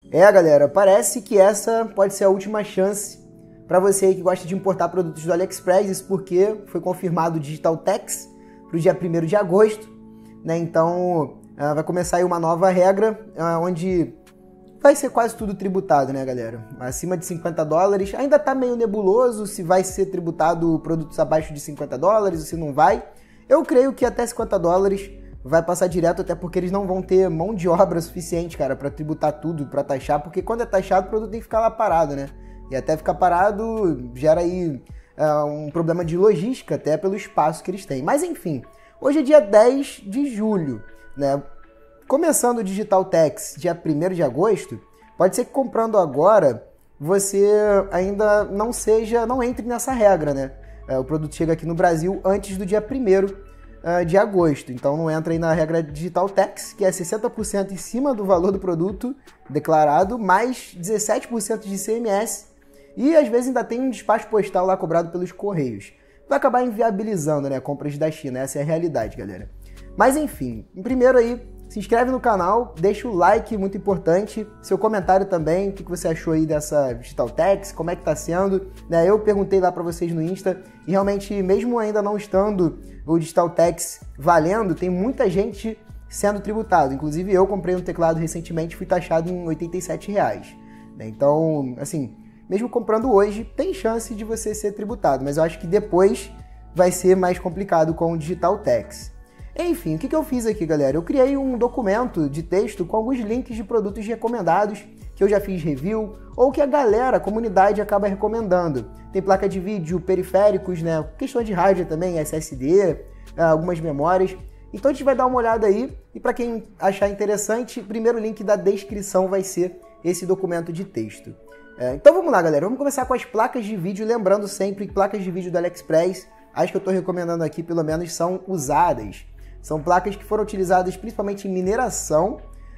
É, galera, parece que essa pode ser a última chance para você aí que gosta de importar produtos do AliExpress, isso porque foi confirmado o Digital Tax para o dia 1º de agosto, né? Então vai começar aí uma nova regra onde vai ser quase tudo tributado, né, galera? Acima de $50, ainda tá meio nebuloso se vai ser tributado produtos abaixo de $50 ou se não vai. Eu creio que até $50 vai passar direto, até porque eles não vão ter mão de obra suficiente, cara, para tributar tudo, para taxar, porque quando é taxado o produto tem que ficar lá parado, né? E até ficar parado gera aí um problema de logística, até pelo espaço que eles têm. Mas enfim, hoje é dia 10 de julho, né? Começando o Digital Tax dia 1º de agosto, pode ser que comprando agora você ainda não entre nessa regra, né? O produto chega aqui no Brasil antes do dia 1º de agosto, então não entra aí na regra Digital Tax, que é 60% em cima do valor do produto declarado, mais 17% de ICMS, e às vezes ainda tem um despacho postal lá cobrado pelos Correios. Vai acabar inviabilizando, né, compras da China, essa é a realidade, galera. Mas enfim, primeiro aí, se inscreve no canal, deixa o like, muito importante, seu comentário também, o que você achou aí dessa Digital Tax, como é que tá sendo, né? Eu perguntei lá para vocês no Insta, e realmente, mesmo ainda não estando o Digital Tax valendo, tem muita gente sendo tributado. Inclusive eu comprei um teclado recentemente e fui taxado em R$87, né? Então, assim, mesmo comprando hoje, tem chance de você ser tributado, mas eu acho que depois vai ser mais complicado com o Digital Tax. Enfim, o que eu fiz aqui, galera? Eu criei um documento de texto com alguns links de produtos recomendados que eu já fiz review ou que a galera, a comunidade, acaba recomendando. Tem placa de vídeo, periféricos, né? Questão de hardware também, SSD, algumas memórias. Então a gente vai dar uma olhada aí e para quem achar interessante, o primeiro link da descrição vai ser esse documento de texto. Então vamos lá, galera. Vamos começar com as placas de vídeo, lembrando sempre que placas de vídeo do AliExpress, as que eu estou recomendando aqui pelo menos são usadas. São placas que foram utilizadas principalmente em mineração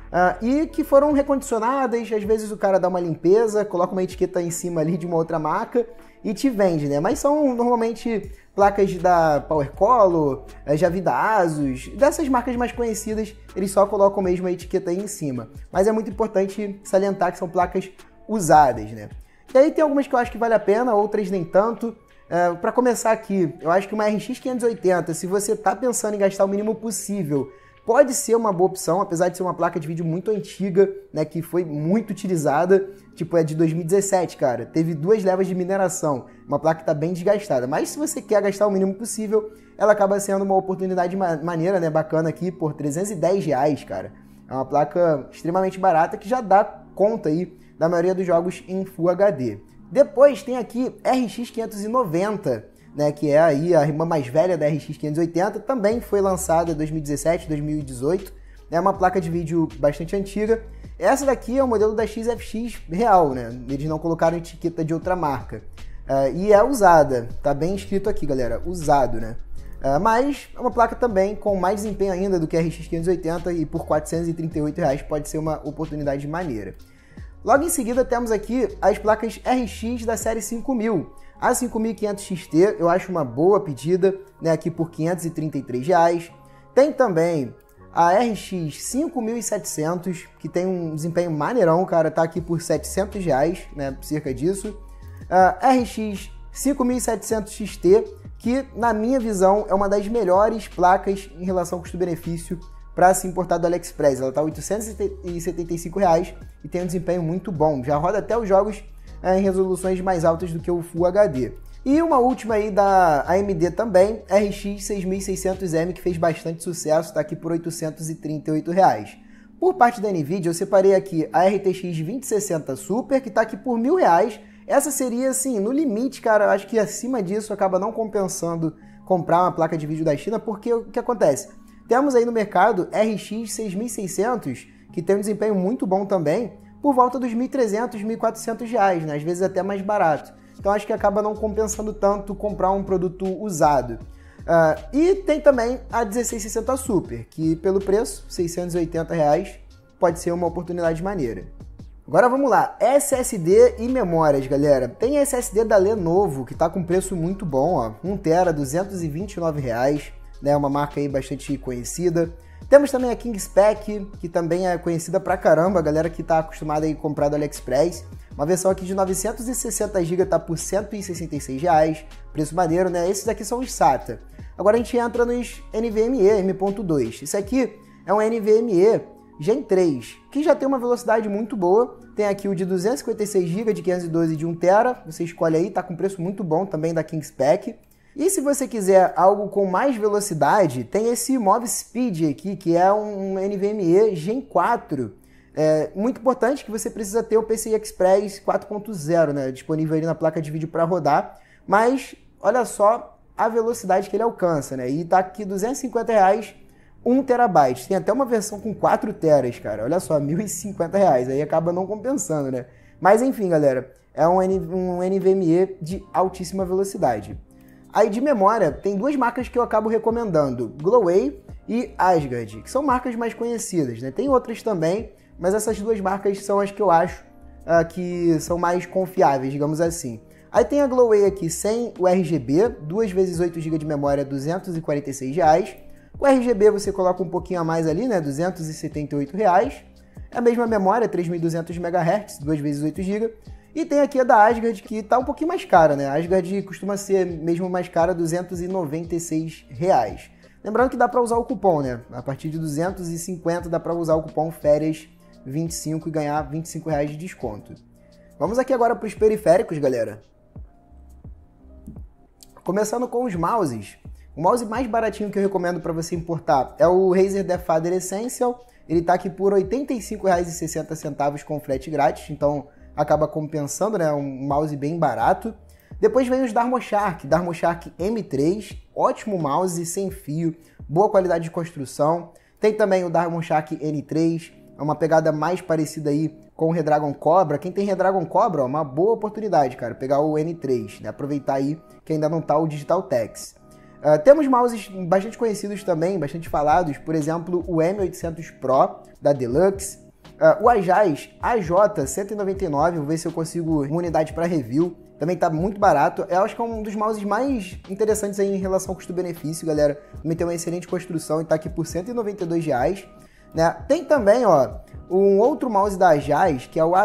e que foram recondicionadas. Às vezes o cara dá uma limpeza, coloca uma etiqueta em cima ali de uma outra marca e te vende, né? Mas são normalmente placas da PowerColor, já vi da Asus, dessas marcas mais conhecidas, eles só colocam mesmo a etiqueta aí em cima. Mas é muito importante salientar que são placas usadas, né? E aí tem algumas que eu acho que vale a pena, outras nem tanto. Para começar aqui, eu acho que uma RX 580, se você está pensando em gastar o mínimo possível, pode ser uma boa opção, apesar de ser uma placa de vídeo muito antiga, né, que foi muito utilizada, tipo é de 2017, cara, teve 2 levas de mineração, uma placa que está bem desgastada, mas se você quer gastar o mínimo possível, ela acaba sendo uma oportunidade maneira, né, bacana aqui, por R$310, cara. É uma placa extremamente barata que já dá conta aí da maioria dos jogos em Full HD. Depois tem aqui RX 590, né, que é aí a irmã mais velha da RX 580, também foi lançada em 2017, 2018, é uma placa de vídeo bastante antiga. Essa daqui é o modelo da XFX real, né, eles não colocaram etiqueta de outra marca. E é usada, tá bem escrito aqui, galera, usado, né. Mas é uma placa também com mais desempenho ainda do que a RX 580 e por R$438 pode ser uma oportunidade maneira. Logo em seguida temos aqui as placas RX da série 5000. A 5500 XT eu acho uma boa pedida, né, aqui por R$533. Tem também a RX 5700, que tem um desempenho maneirão, cara, tá aqui por R$700, né, cerca disso. A RX 5700 XT, que na minha visão é uma das melhores placas em relação ao custo-benefício para se importar do AliExpress. Ela está R$ 875 e tem um desempenho muito bom. Já roda até os jogos em resoluções mais altas do que o Full HD. E uma última aí da AMD também, RX 6600M, que fez bastante sucesso, está aqui por R$ 838. Por parte da NVIDIA, eu separei aqui a RTX 2060 Super, que está aqui por R$1.000. Essa seria, assim, no limite, cara, acho que acima disso acaba não compensando comprar uma placa de vídeo da China, porque o que acontece? Temos aí no mercado RX 6600, que tem um desempenho muito bom também, por volta dos R$1.300, R$1.400, né? Às vezes até mais barato. Então acho que acaba não compensando tanto comprar um produto usado. E tem também a 1660 Super, que pelo preço, R$680, pode ser uma oportunidade maneira. Agora vamos lá, SSD e memórias, galera. Tem SSD da Lenovo, que está com preço muito bom, ó, 1 TB, R$229. Né, uma marca aí bastante conhecida. Temos também a Kingspec, que também é conhecida pra caramba, a galera que tá acostumada a comprar do AliExpress. Uma versão aqui de 960 GB tá por R$ 166 reais, preço maneiro, né? Esses aqui são os SATA. Agora a gente entra nos NVMe M.2. Esse aqui é um NVMe Gen 3, que já tem uma velocidade muito boa. Tem aqui o de 256 GB, de 512 de 1 TB. Você escolhe aí, tá com preço muito bom também da Kingspec. E se você quiser algo com mais velocidade, tem esse MoveSpeed aqui, que é um NVMe Gen 4. É muito importante que você precisa ter o PCI Express 4.0, né, disponível ali na placa de vídeo para rodar. Mas olha só a velocidade que ele alcança, né? E tá aqui R$ 250 reais, 1 TB. Tem até uma versão com 4 teras, cara. Olha só, R$ 1.050 reais. Aí acaba não compensando, né? Mas enfim, galera, é um NVMe de altíssima velocidade. Aí de memória, tem duas marcas que eu acabo recomendando, Gloway e Asgard, que são marcas mais conhecidas, né? Tem outras também, mas essas duas marcas são as que eu acho que são mais confiáveis, digamos assim. Aí tem a Gloway aqui sem o RGB, 2 vezes 8 GB de memória, R$ 246 reais. O RGB você coloca um pouquinho a mais ali, né? R$ 278 reais. É a mesma memória, 3.200 MHz, 2 vezes 8 GB. E tem aqui a da Asgard, que tá um pouquinho mais cara, né? A Asgard costuma ser mesmo mais cara, R$ 296 reais. Lembrando que dá para usar o cupom, né? A partir de 250 dá para usar o cupom Férias 25 e ganhar R$ 25 reais de desconto. Vamos aqui agora para os periféricos, galera. Começando com os mouses. O mouse mais baratinho que eu recomendo para você importar é o Razer DeFader Essential. Ele está aqui por R$ 85,60 com frete grátis, então acaba compensando, né? Um mouse bem barato. Depois vem os DarmoShark M3, ótimo mouse, sem fio, boa qualidade de construção. Tem também o DarmoShark N3, é uma pegada mais parecida aí com o Redragon Cobra. Quem tem Redragon Cobra, ó, uma boa oportunidade, cara, pegar o N3, né? Aproveitar aí que ainda não tá o Digital Tex. Temos mouses bastante conhecidos também, bastante falados, por exemplo, o M800 Pro da Deluxe, o Ajaz AJ199, vou ver se eu consigo uma unidade para review, também tá muito barato. Eu acho que é um dos mouses mais interessantes aí em relação ao custo-benefício, galera. Também tem uma excelente construção e tá aqui por R$ 192 reais, né? Tem também, ó, um outro mouse da Ajaz, que é o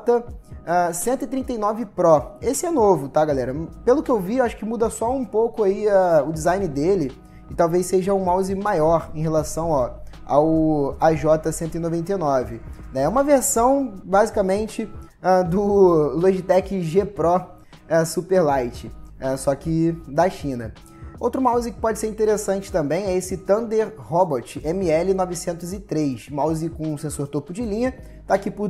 AJ139 Pro. Esse é novo, tá, galera? Pelo que eu vi, acho que muda só um pouco aí o design dele e talvez seja um mouse maior em relação, ó, ao AJ199. Né? É uma versão, basicamente, do Logitech G Pro Superlight, só que da China. Outro mouse que pode ser interessante também é esse Thunder Robot ML903, mouse com sensor topo de linha, tá aqui por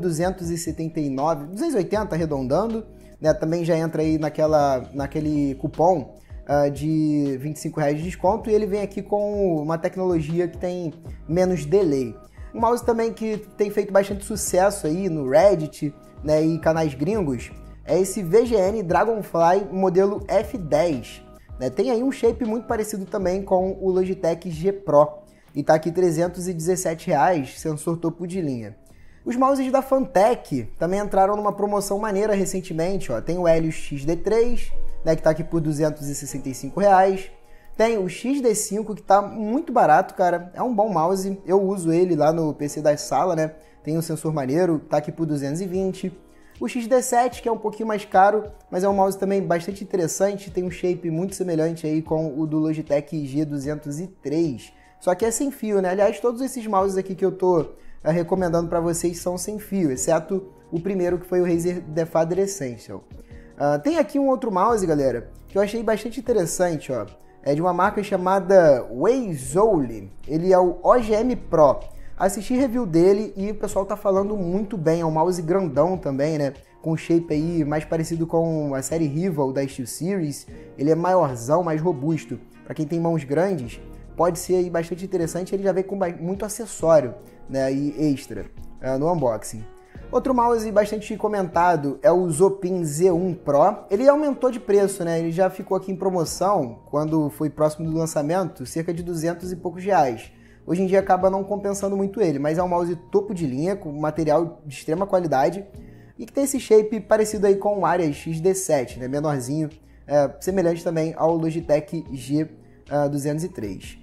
280 arredondando, né? Também já entra aí naquele cupom de R$ 25 reais de desconto, e ele vem aqui com uma tecnologia que tem menos delay. Um mouse também que tem feito bastante sucesso aí no Reddit, né, e canais gringos é esse VGN Dragonfly modelo F10. Né? Tem aí um shape muito parecido também com o Logitech G Pro e tá aqui R$ 317 reais, sensor topo de linha. Os mouses da Fantech também entraram numa promoção maneira recentemente, ó. Tem o Helios XD3, né, que tá aqui por R$ 265 reais. Tem o XD5, que tá muito barato, cara. É um bom mouse, eu uso ele lá no PC da sala, né? Tem um sensor maneiro, tá aqui por 220. O XD7, que é um pouquinho mais caro, mas é um mouse também bastante interessante, tem um shape muito semelhante aí com o do Logitech G203, só que é sem fio, né? Aliás, todos esses mouses aqui que eu tô recomendando para vocês são sem fio, exceto o primeiro, que foi o Razer DeFader Essential. Tem aqui um outro mouse, galera, que eu achei bastante interessante, ó. É de uma marca chamada Wazouli, ele é o OGM Pro. Assisti review dele e o pessoal tá falando muito bem, é um mouse grandão também, né? Com shape aí mais parecido com a série Rival da SteelSeries. Ele é maiorzão, mais robusto. Para quem tem mãos grandes, pode ser aí bastante interessante. Ele já vem com muito acessório, né? E extra no unboxing. Outro mouse bastante comentado é o Zopin Z1 Pro. Ele aumentou de preço, né? Ele já ficou aqui em promoção quando foi próximo do lançamento, cerca de 200 e poucos reais. Hoje em dia acaba não compensando muito ele, mas é um mouse topo de linha, com material de extrema qualidade e que tem esse shape parecido aí com o Aria XD7, né? Menorzinho, semelhante também ao Logitech G203.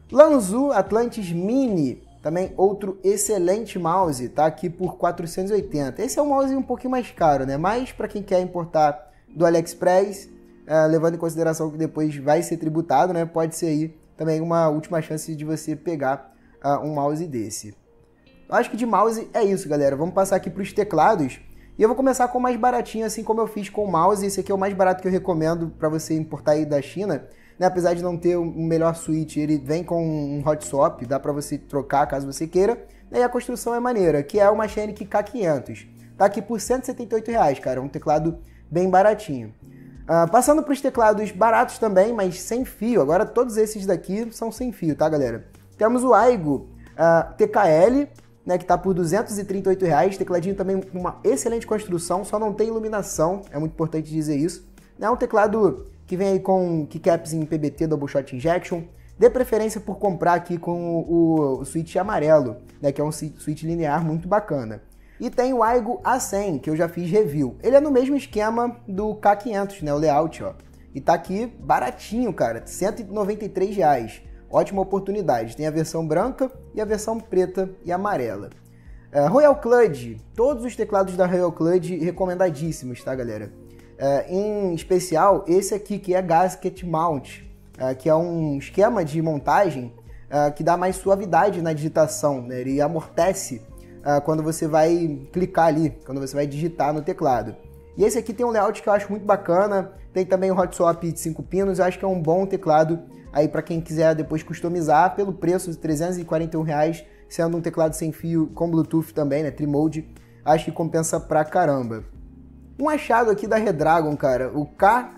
Lanzu Atlantis Mini, também outro excelente mouse, tá aqui por 480. Esse é um mouse um pouquinho mais caro, né? Mas para quem quer importar do AliExpress, levando em consideração que depois vai ser tributado, né? Pode ser aí também uma última chance de você pegar um mouse desse. Eu acho que de mouse é isso, galera. Vamos passar aqui para os teclados. E eu vou começar com o mais baratinho, assim como eu fiz com o mouse. Esse aqui é o mais barato que eu recomendo para você importar aí da China. Né? Apesar de não ter um melhor switch, ele vem com um hot swap, dá para você trocar caso você queira. E a construção é maneira, que é o Machinic K500. Tá aqui por R$ 178, cara. Um teclado bem baratinho. Passando para os teclados baratos também, mas sem fio. Agora todos esses daqui são sem fio, tá, galera? Temos o Aigo TKL, né, que está por R$ 238, tecladinho também com uma excelente construção, só não tem iluminação, é muito importante dizer isso. É um teclado que vem aí com keycaps em PBT Double Shot Injection, dê preferência por comprar aqui com o switch amarelo, né, que é um switch linear muito bacana. E tem o Aigo A100, que eu já fiz review. Ele é no mesmo esquema do K500, né, o layout, ó. E tá aqui baratinho, cara, R$ 193. Ótima oportunidade. Tem a versão branca e a versão preta e amarela. Royal Clud. Todos os teclados da Royal Clud recomendadíssimos, tá, galera? Em especial, esse aqui que é Gasket Mount, que é um esquema de montagem que dá mais suavidade na digitação, né? Ele amortece quando você vai clicar ali, quando você vai digitar no teclado. E esse aqui tem um layout que eu acho muito bacana. Tem também o hot swap de 5 pinos. Eu acho que é um bom teclado aí para quem quiser depois customizar pelo preço de R$ 341, sendo um teclado sem fio com Bluetooth também, né, Trimode, acho que compensa pra caramba. Um achado aqui da Redragon, cara, o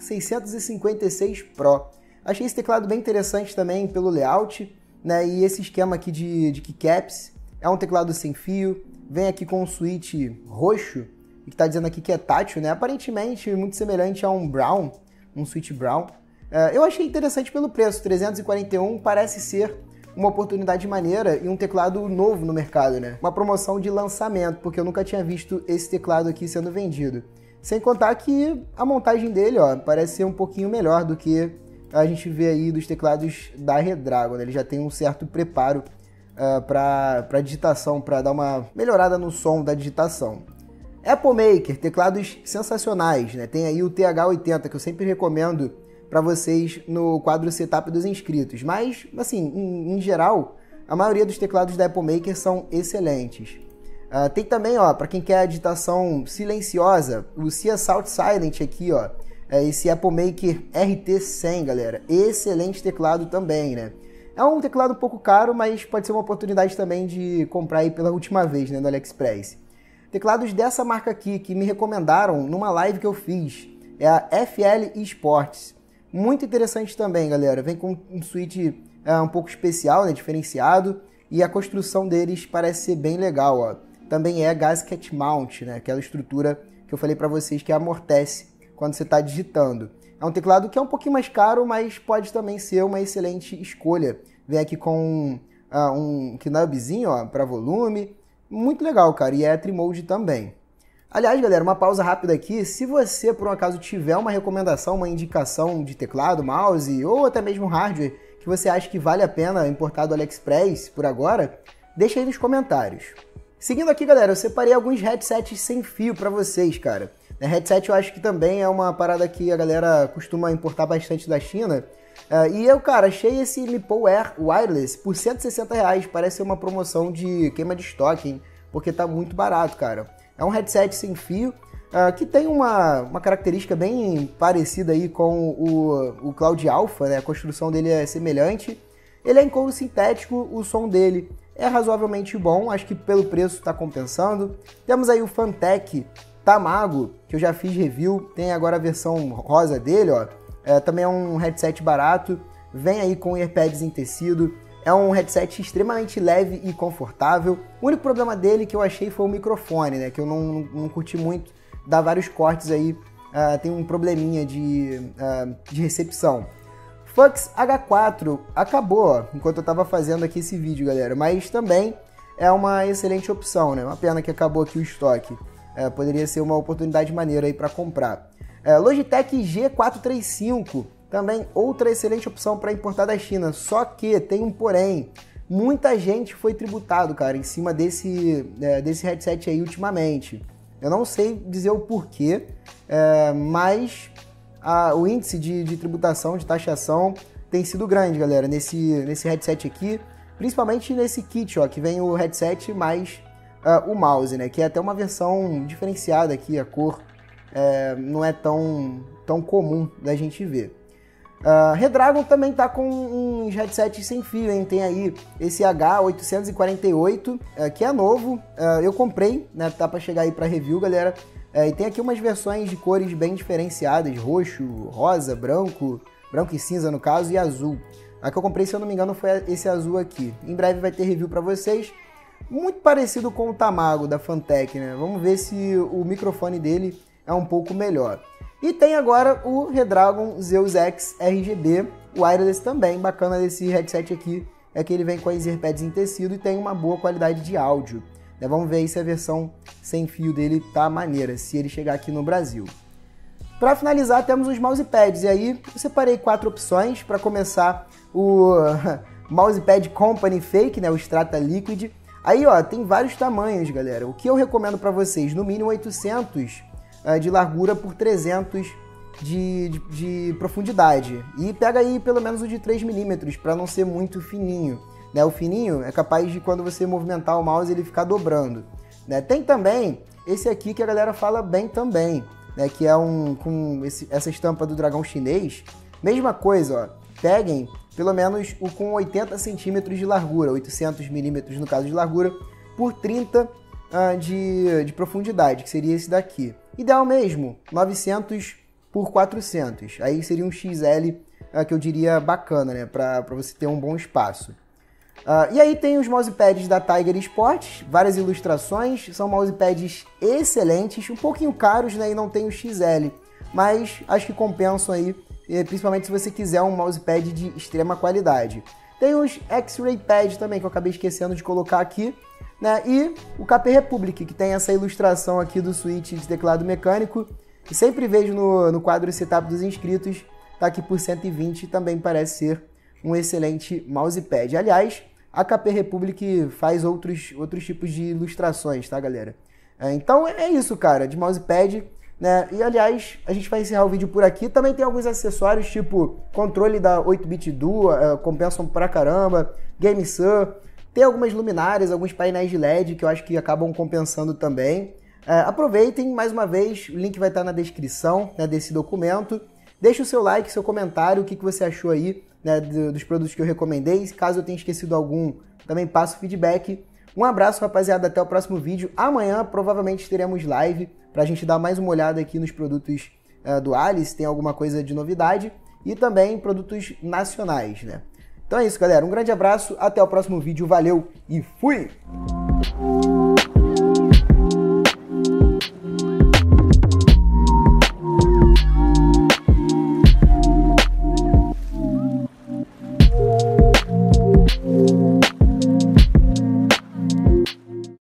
K656 Pro. Achei esse teclado bem interessante também pelo layout, né, e esse esquema aqui de keycaps. É um teclado sem fio, vem aqui com um switch roxo, que tá dizendo aqui que é tátil, né, aparentemente muito semelhante a um Brown, um switch Brown. Eu achei interessante pelo preço, 341 parece ser uma oportunidade maneira e um teclado novo no mercado, né? Uma promoção de lançamento, porque eu nunca tinha visto esse teclado aqui sendo vendido. Sem contar que a montagem dele, ó, parece ser um pouquinho melhor do que a gente vê aí dos teclados da Redragon, né? Ele já tem um certo preparo para digitação, para dar uma melhorada no som da digitação. Apple Maker, teclados sensacionais, né? Tem aí o TH80, que eu sempre recomendo para vocês no quadro Setup dos inscritos. Mas, assim, em geral, a maioria dos teclados da Apple Maker são excelentes. Tem também, ó, para quem quer a digitação silenciosa, o Cia Salt Silent aqui, ó. Esse Apple Maker RT100, galera. Excelente teclado também, né? É um teclado um pouco caro, mas pode ser uma oportunidade também de comprar aí pela última vez, né, no AliExpress. Teclados dessa marca aqui, que me recomendaram numa live que eu fiz, é a FL Esports. Muito interessante também, galera. Vem com um switch um pouco especial, né, diferenciado, e a construção deles parece ser bem legal, ó. Também é Gasket Mount, né, aquela estrutura que eu falei para vocês que amortece quando você está digitando. É um teclado que é um pouquinho mais caro, mas pode também ser uma excelente escolha. Vem aqui com um knobzinho, ó, para volume. Muito legal, cara, e é Trimode também. Aliás, galera, uma pausa rápida aqui. Se você, por um acaso, tiver uma recomendação, uma indicação de teclado, mouse ou até mesmo hardware que você acha que vale a pena importar do AliExpress por agora, deixa aí nos comentários. Seguindo aqui, galera, eu separei alguns headsets sem fio para vocês, cara. Headset eu acho que também é uma parada que a galera costuma importar bastante da China. E eu, cara, achei esse Lipo Air Wireless por R$ 160. Parece ser uma promoção de queima de estoque, hein? Porque tá muito barato, cara. É um headset sem fio, que tem uma característica bem parecida aí com o Cloud Alpha, né? A construção dele é semelhante. Ele é em couro sintético, o som dele é razoavelmente bom, acho que pelo preço está compensando. Temos aí o Fantech Tamago, que eu já fiz review, tem agora a versão rosa dele, ó. Também é um headset barato, vem aí com earpads em tecido. É um headset extremamente leve e confortável. O único problema dele que eu achei foi o microfone, né? Que eu não curti muito, dá vários cortes aí, tem um probleminha de recepção. Fux H4 acabou, ó, enquanto eu tava fazendo aqui esse vídeo, galera. Mas também é uma excelente opção, né? Uma pena que acabou aqui o estoque. Poderia ser uma oportunidade maneira aí para comprar. Logitech G435 também outra excelente opção para importar da China, só que tem um porém. Muita gente foi tributado, cara, em cima desse headset aí ultimamente. Eu não sei dizer o porquê, mas o índice de tributação, de taxação, tem sido grande, galera, nesse headset aqui. Principalmente nesse kit, ó, que vem o headset mais o mouse, né? Que é até uma versão diferenciada aqui, a cor não é tão comum da gente ver. Redragon também tá com uns headsets sem fio, hein? Tem aí esse H848, que é novo, eu comprei, né? Tá para chegar aí para review, galera. E tem aqui umas versões de cores bem diferenciadas, roxo, rosa, branco e cinza no caso, e azul. A que eu comprei, se eu não me engano, foi esse azul aqui. Em breve vai ter review para vocês. Muito parecido com o Tamago da Fantech, né? Vamos ver se o microfone dele é um pouco melhor. E tem agora o Redragon Zeus X RGB wireless também. Bacana desse headset aqui é que ele vem com as earpads em tecido e tem uma boa qualidade de áudio. Vamos ver aí se a versão sem fio dele tá maneira, se ele chegar aqui no Brasil. Para finalizar, temos os mousepads. E aí eu separei 4 opções. Para começar, o Mousepad Company Fake, né, o Strata Liquid. Aí, ó, tem vários tamanhos, galera. O que eu recomendo para vocês? No mínimo 800 de largura por 300 de profundidade. E pega aí pelo menos o de 3 mm, para não ser muito fininho. Né? O fininho é capaz de, quando você movimentar o mouse, ele ficar dobrando. Né? Tem também esse aqui que a galera fala bem também, né? Que é com essa estampa do dragão chinês. Mesma coisa, ó. Peguem pelo menos o com 80 centímetros de largura, 800 milímetros no caso de largura, por 30 de profundidade, que seria esse daqui. Ideal mesmo, 900 por 400. Aí seria um XL que eu diria bacana, né? Para você ter um bom espaço. E aí tem os mousepads da Tiger Sports, várias ilustrações, são mousepads excelentes, um pouquinho caros, né? E não tem o XL, mas acho que compensam aí, principalmente se você quiser um mousepad de extrema qualidade. Tem os X-Ray Pad também, que eu acabei esquecendo de colocar aqui, né? E o KP Republic, que tem essa ilustração aqui do switch de teclado mecânico, que sempre vejo no quadro setup dos inscritos, tá aqui por 120, também parece ser um excelente mousepad. Aliás, a KP Republic faz outros tipos de ilustrações, tá, galera? Então é isso, cara, de mousepad, né? E, aliás, a gente vai encerrar o vídeo por aqui. Também tem alguns acessórios, tipo controle da 8-bit Duo, compensam pra caramba, GameSur, tem algumas luminárias, alguns painéis de LED que eu acho que acabam compensando também. Aproveitem, mais uma vez, o link vai estar na descrição, né, desse documento. Deixe o seu like, seu comentário, o que você achou aí, né, dos produtos que eu recomendei. Caso eu tenha esquecido algum, também passo o feedback. Um abraço, rapaziada, até o próximo vídeo. Amanhã provavelmente teremos live pra gente dar mais uma olhada aqui nos produtos do Alice, tem alguma coisa de novidade, e também produtos nacionais, né? Então é isso, galera. Um grande abraço, até o próximo vídeo. Valeu e fui!